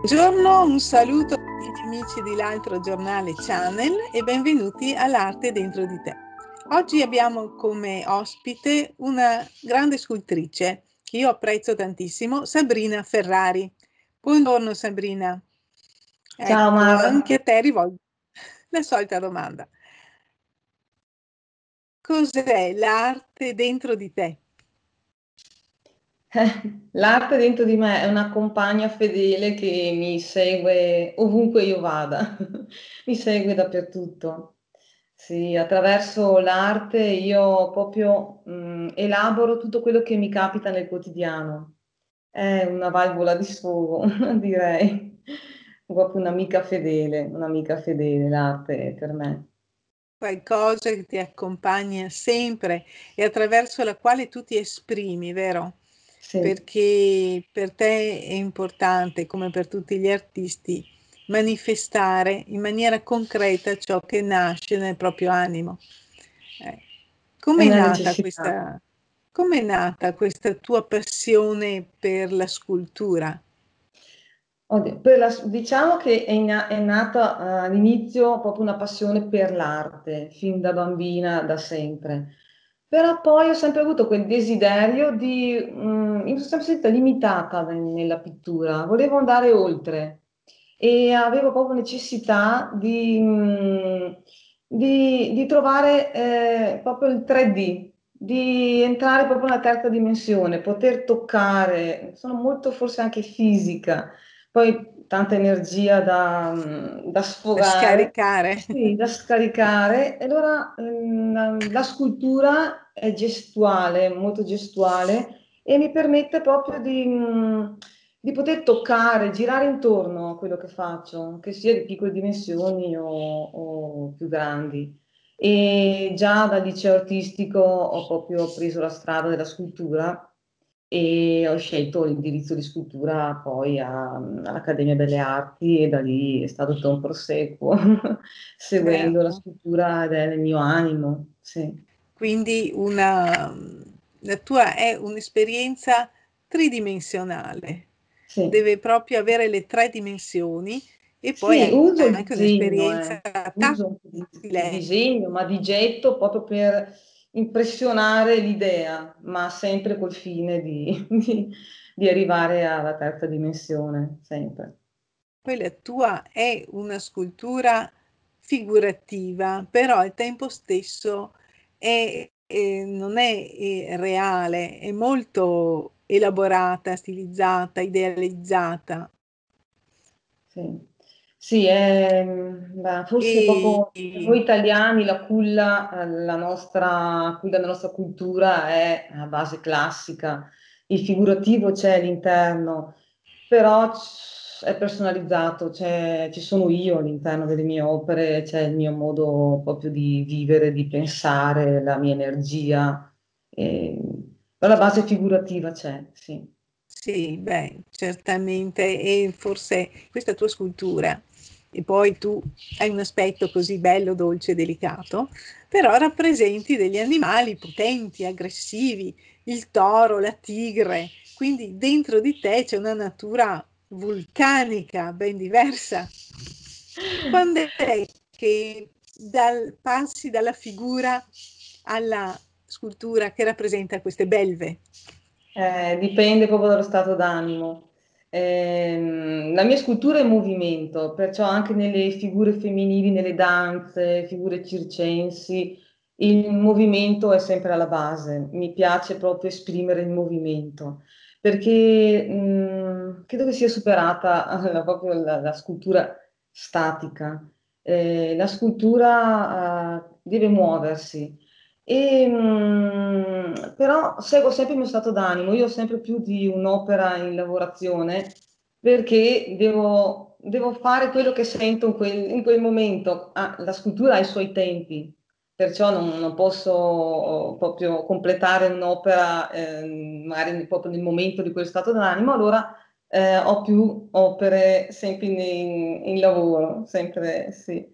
Buongiorno, un saluto a tutti gli amici di L'Altro Giornale Channel e benvenuti all'Arte dentro di te. Oggi abbiamo come ospite una grande scultrice che io apprezzo tantissimo, Sabrina Ferrari. Buongiorno Sabrina. Ciao Ecco, Mara. anche a te rivolgo la solita domanda. Cos'è l'arte dentro di te? L'arte dentro di me è una compagna fedele che mi segue ovunque io vada, mi segue dappertutto. Sì, attraverso l'arte io proprio elaboro tutto quello che mi capita nel quotidiano. È una valvola di sfogo, direi. Proprio un'amica fedele l'arte per me. Qualcosa che ti accompagna sempre e attraverso la quale tu ti esprimi, vero? Sì. Perché per te è importante, come per tutti gli artisti, manifestare in maniera concreta ciò che nasce nel proprio animo. Eh, È com'è una nata necessità. questa, com'è nata questa tua passione per la scultura? Oddio, diciamo che è nata all'inizio proprio una passione per l'arte, fin da bambina, da sempre. Però poi ho sempre avuto quel desiderio mi sono sempre sentita limitata nella pittura, volevo andare oltre e avevo proprio necessità di trovare proprio il 3D, di entrare proprio nella terza dimensione, poter toccare, sono molto forse anche fisica, poi tanta energia da Da sfogare, scaricare? sì, da scaricare. E allora la scultura è gestuale, molto gestuale e mi permette proprio di poter toccare, girare intorno a quello che faccio, che sia di piccole dimensioni o più grandi. E già dal liceo artistico ho proprio preso la strada della scultura e ho scelto l'indirizzo di scultura poi all'Accademia Belle Arti e da lì è stato tutto un proseguo seguendo la Certo. scultura ed è nel mio animo, sì, Quindi la tua è un'esperienza tridimensionale, sì. deve proprio avere le tre dimensioni e poi Sì, uso il anche disegno, un'esperienza uso un po' di tattile. disegno, ma di getto proprio per impressionare l'idea, ma sempre col fine di arrivare alla terza dimensione, sempre. Poi la tua è una scultura figurativa, però al tempo stesso non è reale, è molto elaborata, stilizzata, idealizzata. Sì, sì, beh, forse E, proprio per noi italiani la culla, la culla della nostra cultura è a base classica, il figurativo c'è all'interno, però è personalizzato, ci sono io all'interno delle mie opere, c'è il mio modo proprio di vivere, di pensare, la mia energia, e- però la base figurativa c'è, sì. sì, beh, certamente, e forse questa tua scultura, e poi tu hai un aspetto così bello, dolce e delicato, però rappresenti degli animali potenti, aggressivi, il toro, la tigre, quindi dentro di te c'è una natura vulcanica ben diversa. Quando è che passi dalla figura alla scultura che rappresenta queste belve? Dipende proprio dallo stato d'animo. La mia scultura è in movimento, perciò anche nelle figure femminili, nelle danze, figure circensi, il movimento è sempre alla base. Mi piace proprio esprimere il movimento, perché credo che sia superata proprio la scultura statica. La scultura, deve muoversi. Però seguo sempre il mio stato d'animo, io ho sempre più di un'opera in lavorazione perché devo fare quello che sento in quel momento. Ah, la scultura ha i suoi tempi, perciò non posso proprio completare un'opera magari proprio nel momento di quel stato d'animo, allora ho più opere sempre in lavoro, sempre sì.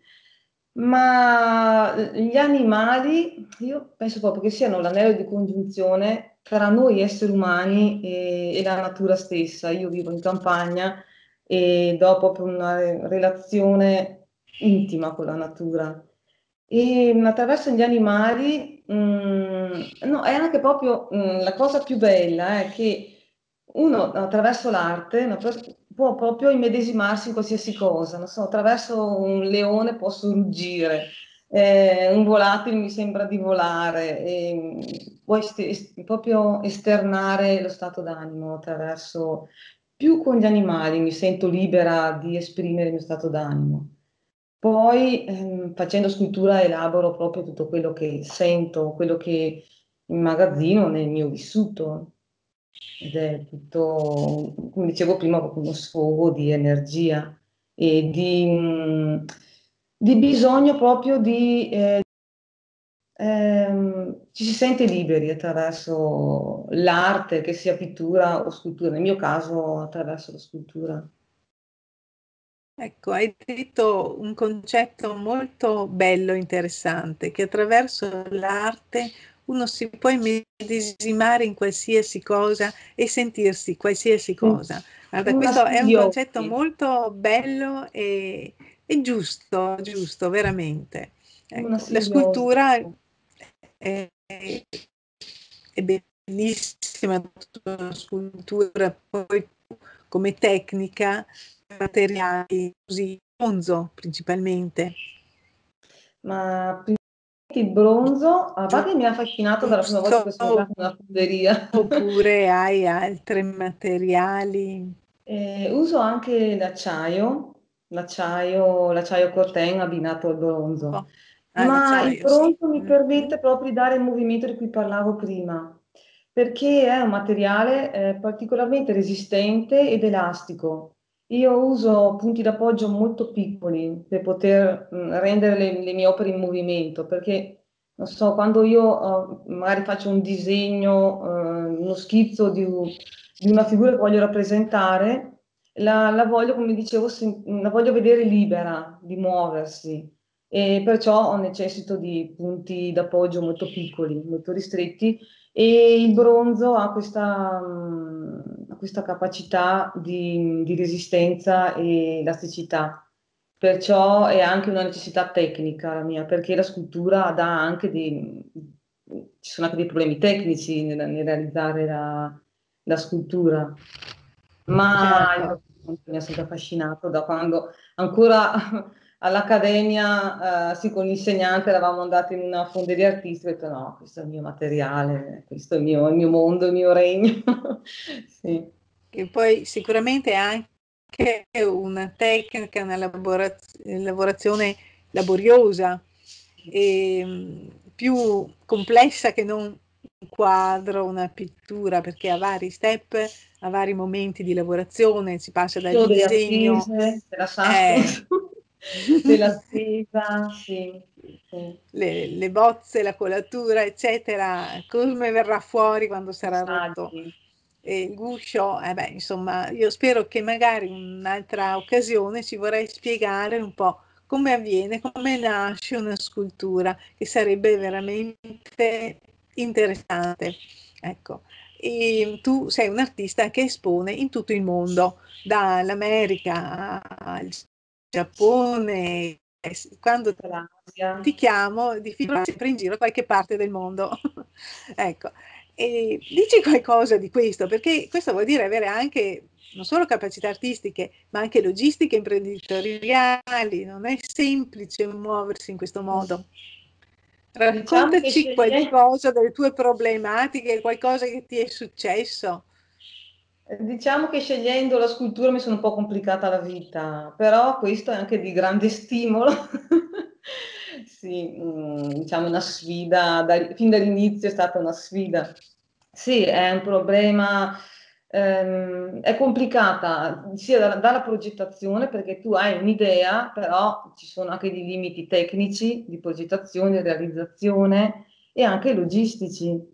Ma gli animali, io penso proprio che siano l'anello di congiunzione tra noi esseri umani e la natura stessa. Io vivo in campagna e do proprio una relazione intima con la natura. E attraverso gli animali, no, è anche proprio la cosa più bella è che uno attraverso l'arte può proprio immedesimarsi in qualsiasi cosa. Non so, attraverso un leone posso ruggire, un volatile mi sembra di volare, e puoi proprio esternare lo stato d'animo attraverso, più con gli animali mi sento libera di esprimere il mio stato d'animo. Poi facendo scultura elaboro proprio tutto quello che sento, quello che immagazzino nel mio vissuto. Ed è tutto, come dicevo prima, proprio uno sfogo di energia e di bisogno proprio ci si sente liberi attraverso l'arte, che sia pittura o scultura, nel mio caso attraverso la scultura. Ecco, hai detto un concetto molto bello, interessante, che attraverso l'arte uno si può immedesimare in qualsiasi cosa e sentirsi qualsiasi cosa. Guarda, Una questo è un concetto simbiosi, molto bello e giusto, giusto, veramente. una Ecco, la simbiosi. scultura è bellissima, tutta la scultura, poi come tecnica, materiali così, bronzo principalmente, Ma il bronzo, a parte mi ha affascinato dalla prima volta che giusto? sono entrata in una fonderia. Oppure hai altri materiali? Uso anche l'acciaio Corten abbinato al bronzo, ma il L'acciaio, sì. bronzo mi permette proprio di dare il movimento di cui parlavo prima, perché è un materiale particolarmente resistente ed elastico. Io uso punti d'appoggio molto piccoli per poter rendere le mie opere in movimento, perché non so, quando io magari faccio un disegno, uno schizzo di una figura che voglio rappresentare, la voglio, come dicevo, la voglio vedere libera di muoversi e perciò necessito di punti d'appoggio molto piccoli, molto ristretti e il bronzo ha questa capacità di resistenza e elasticità. Perciò è anche una necessità tecnica la mia, perché la scultura dà anche ci sono anche dei problemi tecnici nel realizzare la scultura, ma il Certo. racconto mi ha sempre affascinato da quando ancora all'accademia, sì, con l'insegnante eravamo andati in una fonderia artistica e ho detto no, questo è il mio materiale, questo è il mio mondo, il mio regno. Sì. Che poi sicuramente è anche una tecnica, una lavorazione laboriosa e più complessa che non un quadro, una pittura, perché ha vari step, ha vari momenti di lavorazione, si passa dal Io delle disegno, attese, della eh, suspense, della spesa, sì, sì, le bozze, la colatura, eccetera, come verrà fuori quando sarà rotto messaggi. il guscio, beh, insomma, io spero che magari in un'altra occasione ci vorrei spiegare un po' come avviene, come nasce una scultura, che sarebbe veramente interessante. Ecco, e tu sei un artista che espone in tutto il mondo, dall'America al Giappone. Quando Calabria. ti chiamo, di figura sempre in giro a qualche parte del mondo. Ecco, e dici qualcosa di questo, perché questo vuol dire avere anche non solo capacità artistiche, ma anche logistiche imprenditoriali. Non è semplice muoversi in questo modo. Diciamo che Raccontaci qualcosa delle tue problematiche, qualcosa che ti è successo. diciamo che scegliendo la scultura mi sono un po' complicata la vita, però questo è anche di grande stimolo. Sì, diciamo una sfida, fin dall'inizio è stata una sfida. Sì, è un problema, è complicata sia dalla progettazione perché tu hai un'idea, però ci sono anche dei limiti tecnici di progettazione, realizzazione e anche logistici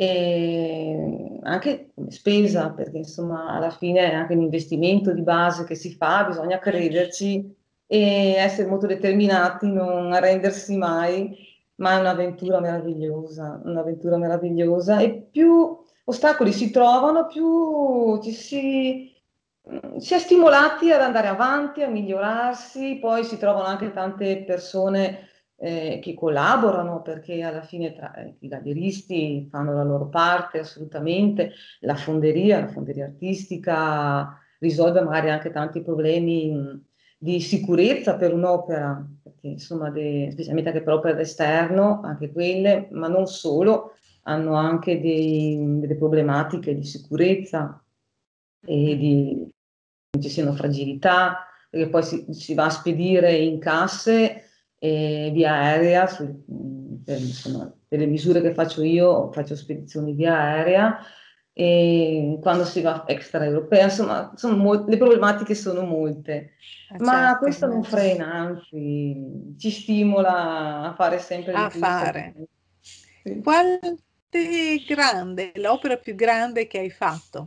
e anche come spesa, perché insomma alla fine è anche un investimento di base che si fa, bisogna crederci e essere molto determinati, non arrendersi mai, ma è un'avventura meravigliosa e più ostacoli si trovano, più si è stimolati ad andare avanti, a migliorarsi, poi si trovano anche tante persone che collaborano perché alla fine i galeristi fanno la loro parte assolutamente, la fonderia artistica risolve magari anche tanti problemi di sicurezza per un'opera, perché insomma, specialmente anche per opere d'esterno, anche quelle, ma non solo, hanno anche delle problematiche di sicurezza e di non ci siano fragilità, perché poi si va a spedire in casse via aerea, insomma, per le misure che faccio io, faccio spedizioni via aerea, e quando si va extraeuropea, insomma, le problematiche sono molte, ma Certo, questo non immagino. frena, anzi, ci stimola a fare sempre di A più. fare. Sì. Qual è l'opera più grande che hai fatto?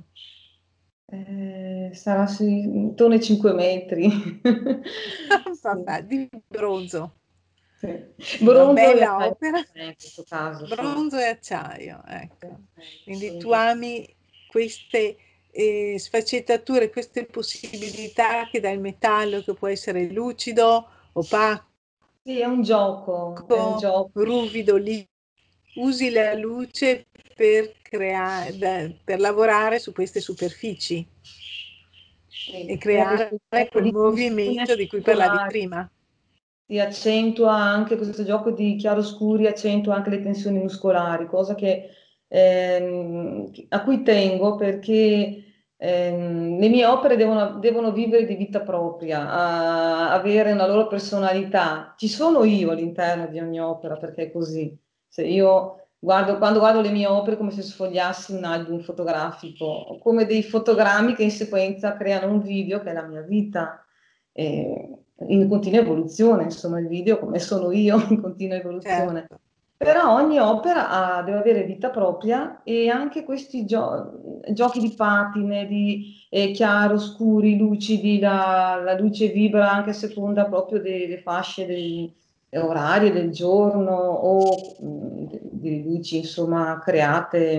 Sarà intorno ai 5 metri. Sì. Vabbè, di bronzo. Sì. Una Bronzo e bella acciaio opera, in questo caso, sì. bronzo e acciaio, ecco. Quindi tu Assolutamente. ami queste sfaccettature, queste possibilità che dà il metallo, che può essere lucido, opaco, Sì, è un gioco. ruvido, lì. Usi la luce per per lavorare su queste superfici e Sì, crea questo creare gioco quel di tensione movimento di cui parlavi muscolari. prima. Si accentua anche questo gioco di chiaroscuri, accentua anche le tensioni muscolari, cosa a cui tengo perché le mie opere devono vivere di vita propria, avere una loro personalità. Ci sono io all'interno di ogni opera perché è così. Se io quando guardo le mie opere è come se sfogliassi un album fotografico, come dei fotogrammi che in sequenza creano un video che è la mia vita in continua evoluzione, insomma, il video come sono io in continua evoluzione. Certo, Però ogni opera deve avere vita propria e anche questi giochi di patine, di chiaro, scuri, lucidi, la luce vibra anche a seconda proprio delle fasce orarie del giorno o delle luci, insomma, create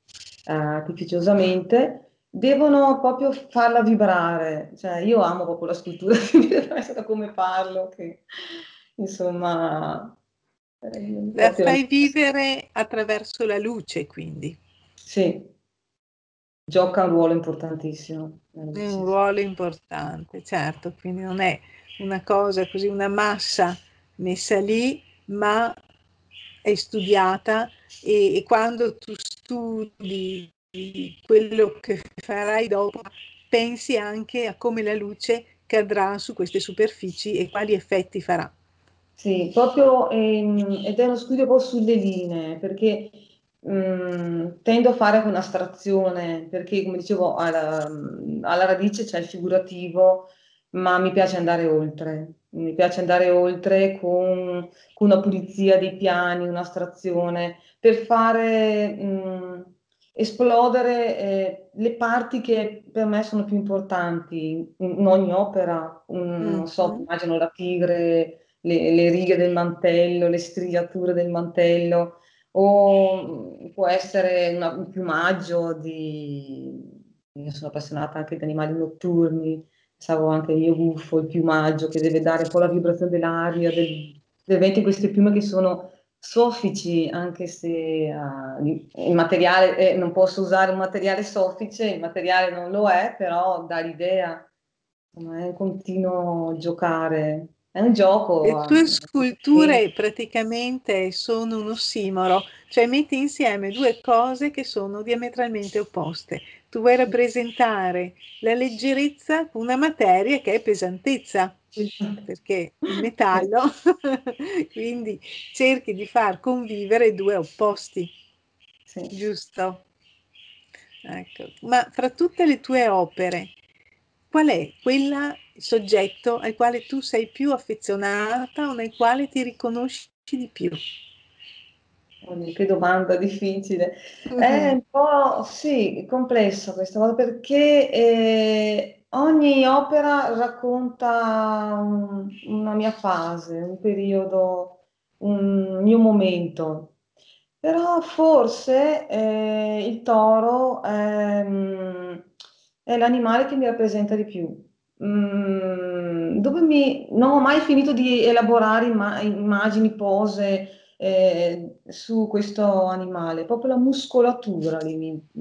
artificiosamente devono proprio farla vibrare. Cioè, io amo proprio la scultura, quindi deve essere da come parlo, che insomma, la proprio fai vivere attraverso la luce, quindi. sì, gioca un ruolo importantissimo. È un Sì, sì. ruolo importante, certo, quindi non è una cosa così, una massa messa lì, ma è studiata e quando tu studi quello che farai dopo, pensi anche a come la luce cadrà su queste superfici e quali effetti farà. Sì, proprio, ed è uno studio proprio sulle linee, perché tendo a fare un'astrazione, perché come dicevo, alla radice c'è il figurativo, ma mi piace andare oltre. Mi piace andare oltre con una pulizia dei piani, un'astrazione, per fare esplodere le parti che per me sono più importanti in ogni opera. Non so, Mhm. immagino la tigre, le righe del mantello, le striature del mantello, o può essere un piumaggio di... Io sono appassionata anche di animali notturni, pensavo anche io gufo, il piumaggio che deve dare un po' la vibrazione dell'aria, del vento in queste piume che sono soffici, anche se il materiale, non posso usare un materiale soffice, il materiale non lo è, però dà l'idea, insomma, è un continuo giocare, è un gioco. Le tue sculture praticamente sono un ossimoro, cioè metti insieme due cose che sono diametralmente opposte. Tu vuoi rappresentare la leggerezza con una materia che è pesantezza, perché il Sì, metallo, quindi cerchi di far convivere due opposti, sì. giusto? Ecco. Ma fra tutte le tue opere, qual è quella il soggetto al quale tu sei più affezionata o nel quale ti riconosci di più? Oddio, che domanda difficile. È un po' sì, complessa questa cosa perché ogni opera racconta una mia fase, un periodo, un mio momento. Però forse il toro è l'animale che mi rappresenta di più. Non ho mai finito di elaborare immagini, pose su questo animale, proprio la muscolatura lì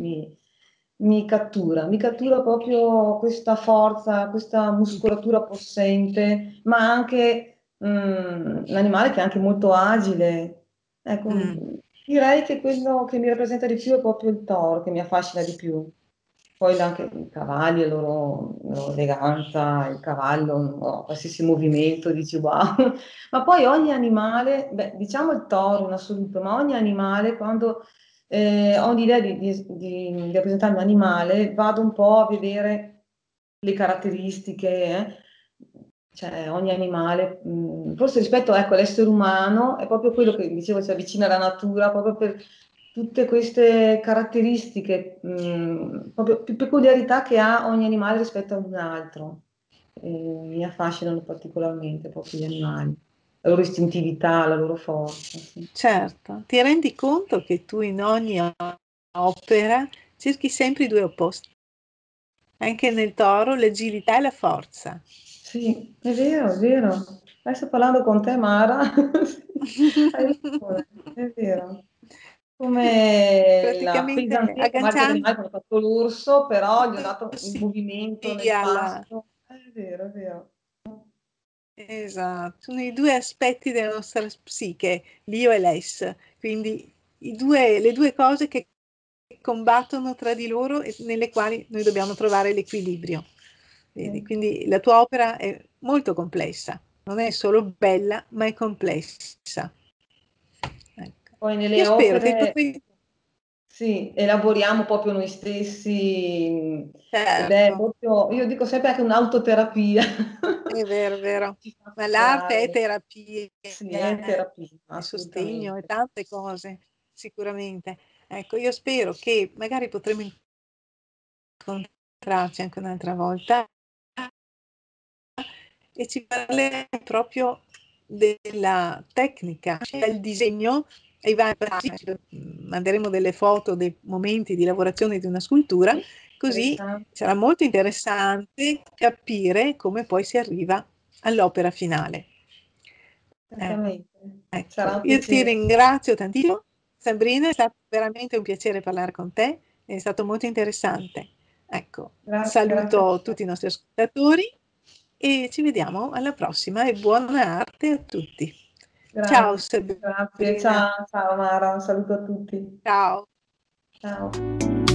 mi cattura proprio questa forza, questa muscolatura possente, ma anche l'animale che è anche molto agile. Ecco, Mm. direi che quello che mi rappresenta di più è proprio il toro, che mi affascina di più. Poi anche i cavalli, la loro eleganza, il cavallo, no, qualsiasi movimento, dici wow. Ma poi ogni animale, beh, diciamo il toro in assoluto, ma ogni animale, quando ho l'idea di rappresentare un animale, vado un po' a vedere le caratteristiche, cioè ogni animale, forse rispetto, ecco, all'essere umano, è proprio quello che dicevo, si avvicina alla natura, proprio per tutte queste caratteristiche, proprio più peculiarità che ha ogni animale rispetto ad un altro. Mi affascinano particolarmente proprio gli animali, la loro istintività, la loro forza. Sì. Certo, ti rendi conto che tu in ogni opera cerchi sempre i due opposti, anche nel toro l'agilità e la forza. Sì, è vero, è vero. Adesso parlando con te, Mara, sì, hai ragione, è vero. Come Praticamente l'appesantire Marco De agganciando Marco ha fatto l'orso, però gli ho dato il movimento nel alla... passo. È vero, è vero. Esatto, sono i due aspetti della nostra psiche, l'io e l'ess, quindi le due cose che combattono tra di loro e nelle quali noi dobbiamo trovare l'equilibrio. Vedi? Sì. Quindi la tua opera è molto complessa, non è solo bella, ma è complessa. Ecco. Poi Io nelle spero che opere, potrai... sì, elaboriamo proprio noi stessi ed è Certo, proprio, io dico sempre anche un'autoterapia. è vero, è vero. Ci fa Ma l'arte è curare. terapia, Sì, è terapia, è sostegno, è assolutamente. tante cose, sicuramente. Ecco, io spero che magari potremo incontrarci anche un'altra volta e ci parleremo proprio della tecnica, del disegno e i vari passi. Manderemo delle foto dei momenti di lavorazione di una scultura, Sì, così interessante. sarà molto interessante capire come poi si arriva all'opera finale. Certamente. Sarà Ecco, un io ti piacere. ringrazio tantissimo, Sabrina, è stato veramente un piacere parlare con te, è stato molto interessante. Ecco, Grazie a saluto te. tutti i nostri ascoltatori e ci vediamo alla prossima e buona arte a tutti. Ciao Grazie. Sabrina, Ciao, ciao Mara, un saluto a tutti. ciao. Ciao.